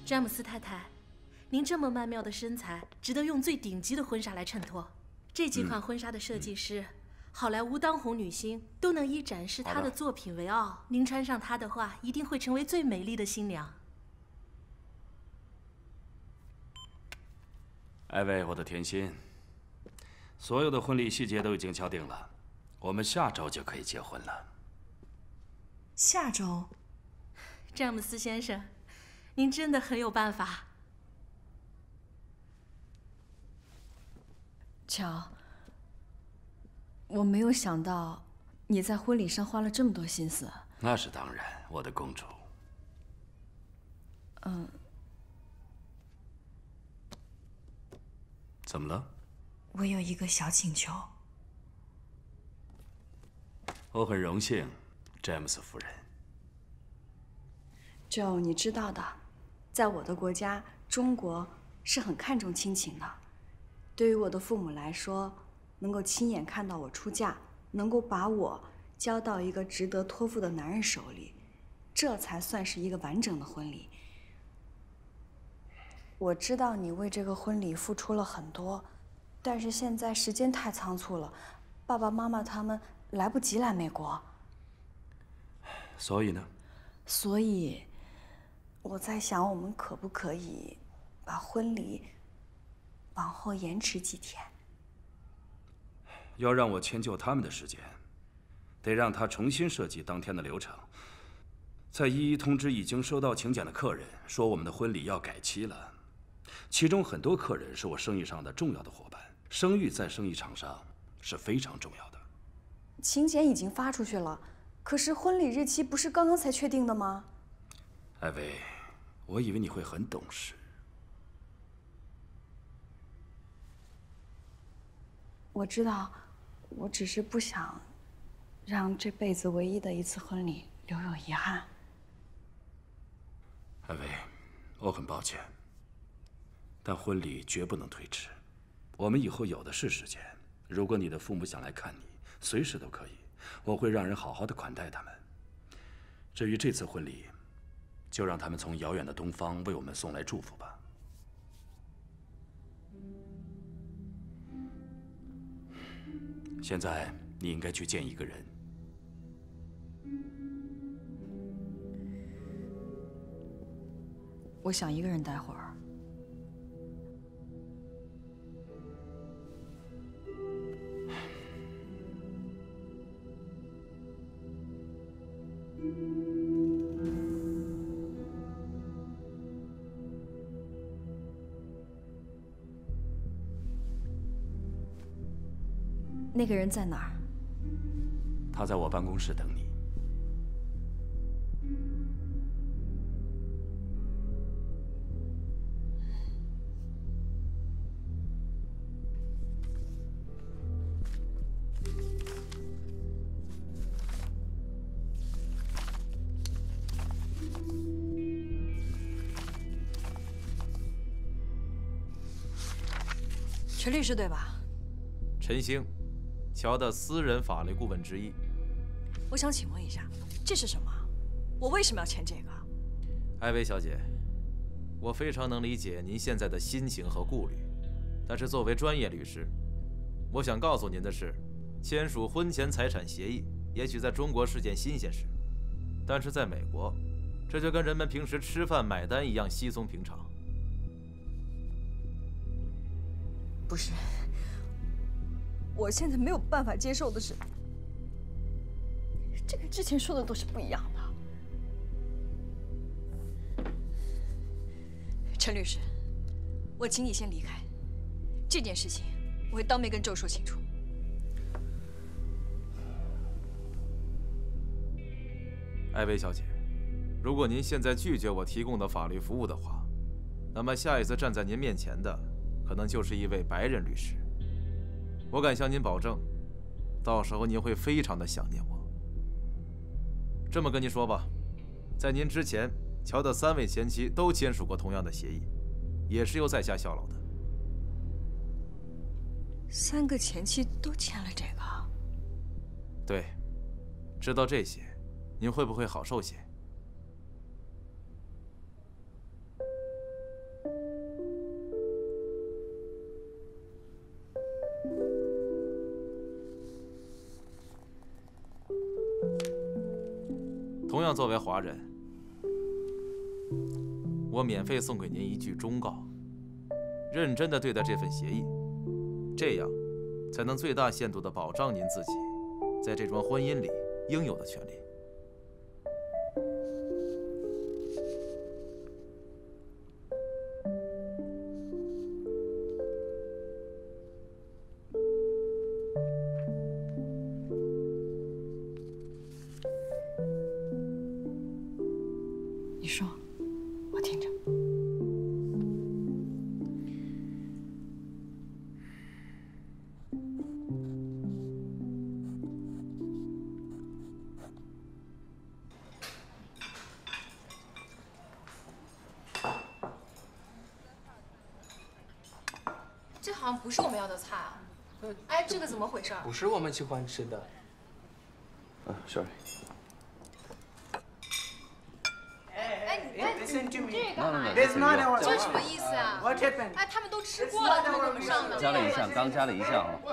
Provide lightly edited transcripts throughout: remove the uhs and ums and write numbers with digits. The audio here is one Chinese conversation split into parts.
詹姆斯太太，您这么曼妙的身材，值得用最顶级的婚纱来衬托。这几款婚纱的设计师，好莱坞当红女星都能以展示她的作品为傲。您穿上它的话，一定会成为最美丽的新娘。 艾薇，我的甜心，所有的婚礼细节都已经敲定了，我们下周就可以结婚了。 下周？ 詹姆斯先生，您真的很有办法。 乔，我没有想到你在婚礼上花了这么多心思。 那是当然，我的公主。怎么了？ 我有一个小请求。 我很荣幸，詹姆斯夫人。 Zhao，你知道的，在我的国家，中国是很看重亲情的。对于我的父母来说，能够亲眼看到我出嫁，能够把我交到一个值得托付的男人手里，这才算是一个完整的婚礼。我知道你为这个婚礼付出了很多，但是现在时间太仓促了，爸爸妈妈他们来不及来美国。 所以呢？ 所以，我在想，我们可不可以把婚礼往后延迟几天？ 要让我迁就他们的时间，得让他重新设计当天的流程，再一一通知已经收到请柬的客人，说我们的婚礼要改期了。其中很多客人是我生意上的重要的伙伴，声誉在生意场上是非常重要的。 请柬已经发出去了，可是婚礼日期不是刚刚才确定的吗？ 艾薇，我以为你会很懂事。 我知道，我只是不想让这辈子唯一的一次婚礼留有遗憾。 艾薇，我很抱歉，但婚礼绝不能推迟。我们以后有的是时间，如果你的父母想来看你，随时都可以，我会让人好好的款待他们。至于这次婚礼，就让他们从遥远的东方为我们送来祝福吧。现在你应该去见一个人。 我想一个人待会儿。那个人在哪儿？ 他在我办公室等你。 陈律师对吧？ 陈星，乔的私人法律顾问之一。 我想请问一下，这是什么？我为什么要签这个？ 艾薇小姐，我非常能理解您现在的心情和顾虑，但是作为专业律师，我想告诉您的是，签署婚前财产协议，也许在中国是件新鲜事，但是在美国，这就跟人们平时吃饭买单一样稀松平常。 不是，我现在没有办法接受的是，这跟之前说的都是不一样的。陈律师，我请你先离开，这件事情我会当面跟周说清楚。 艾薇小姐，如果您现在拒绝我提供的法律服务的话，那么下一次站在您面前的可能就是一位白人律师。我敢向您保证，到时候您会非常的想念我。这么跟您说吧，在您之前，乔的3位前妻都签署过同样的协议，也是由在下效劳的。 3个前妻都签了这个？ 对，知道这些，您会不会好受些？ 样作为华人，我免费送给您一句忠告：认真的对待这份协议，这样才能最大限度地保障您自己在这桩婚姻里应有的权利。 你说，我听着。 这好像不是我们要的菜啊！哎，这个怎么回事？ 不是我们喜欢吃的。 Sorry。 你这个干嘛呀？ There's not a 这什么意思啊？ What happened? 哎，他们都吃过了，怎么给我们上的？ 加了一项，刚加了一项啊。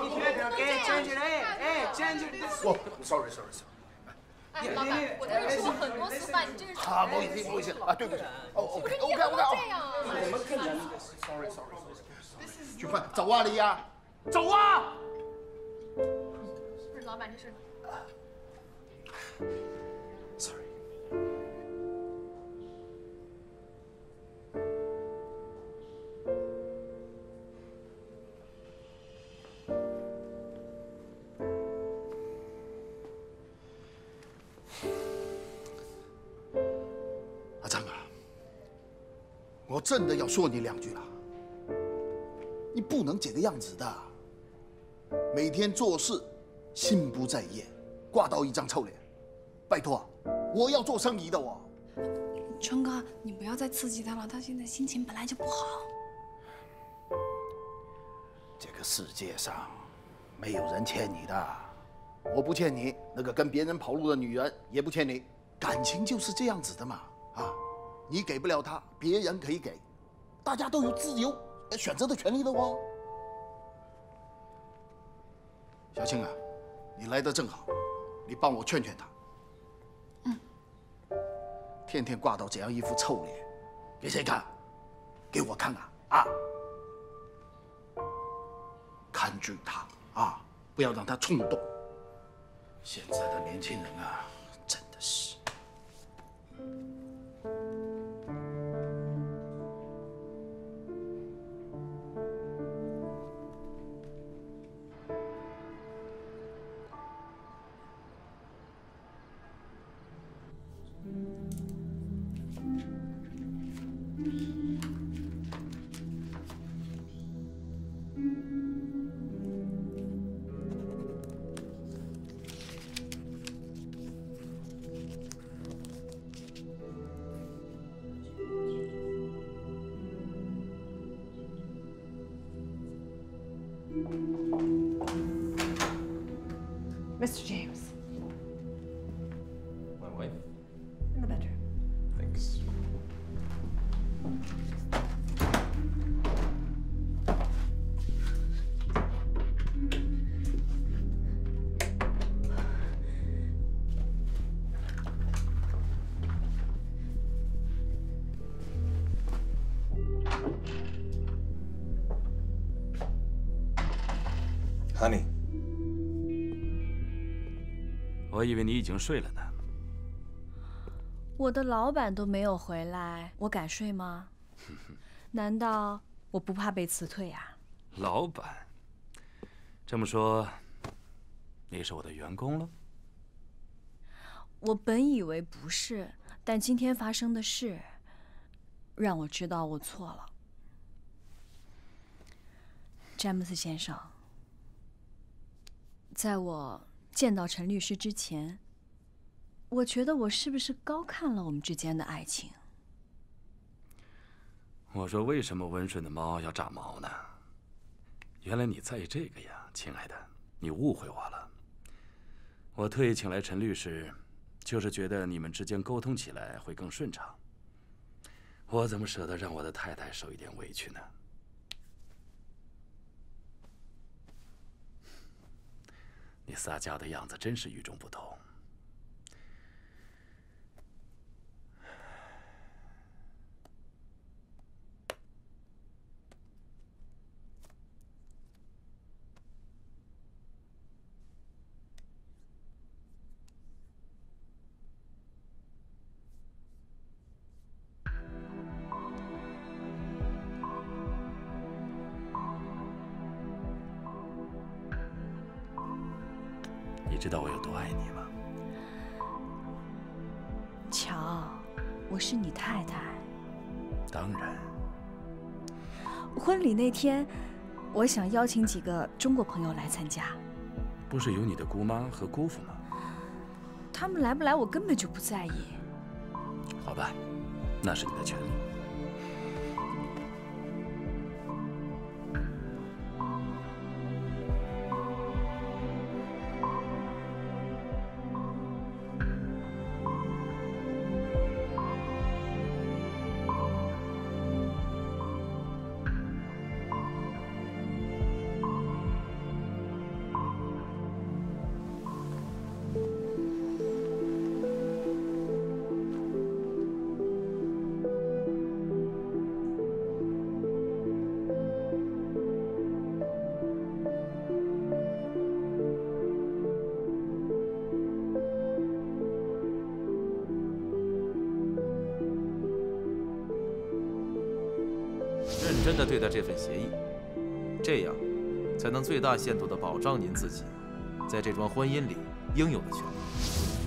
哦 ，sorry。 哎，老板，我跟你说过很多次饭，你这是啊，不好意思啊，对不起。哦不是你怎么这样啊？ 我们更人 ，sorry。去快走啊，你呀，走啊！ 不是老板，这是。 Sorry。 阿张啊，我真的要说你两句了，你不能这个样子的，每天做事心不在焉，挂到一张臭脸。拜托，我要做生意的我。 春哥，你不要再刺激他了，他现在心情本来就不好。 这个世界上没有人欠你的，我不欠你，那个跟别人跑路的女人也不欠你。感情就是这样子的嘛，啊，你给不了他，别人可以给，大家都有自由选择的权利的哦。小青啊，你来的正好，你帮我劝劝他。天天挂到这样一副臭脸，给谁看？给我看啊！啊！看准他啊，不要让他冲动。现在的年轻人啊，真的是。 Mr. James. My wife? In the bedroom. Thanks. Honey. 我以为你已经睡了呢。 我的老板都没有回来，我敢睡吗？难道我不怕被辞退啊？ 老板，这么说，你是我的员工了？ 我本以为不是，但今天发生的事，让我知道我错了。詹姆斯先生，在我见到陈律师之前，我觉得我是不是高看了我们之间的爱情？ 我说为什么温顺的猫要炸毛呢？原来你在意这个呀，亲爱的，你误会我了。我特意请来陈律师，就是觉得你们之间沟通起来会更顺畅。我怎么舍得让我的太太受一点委屈呢？你撒娇的样子真是与众不同。 知道我有多爱你吗？ 乔，我是你太太。 当然。 婚礼那天，我想邀请几个中国朋友来参加。 不是有你的姑妈和姑父吗？ 他们来不来，我根本就不在意。 好吧，那是你的权利。 认真地对待这份协议，这样才能最大限度地保障您自己在这桩婚姻里应有的权利。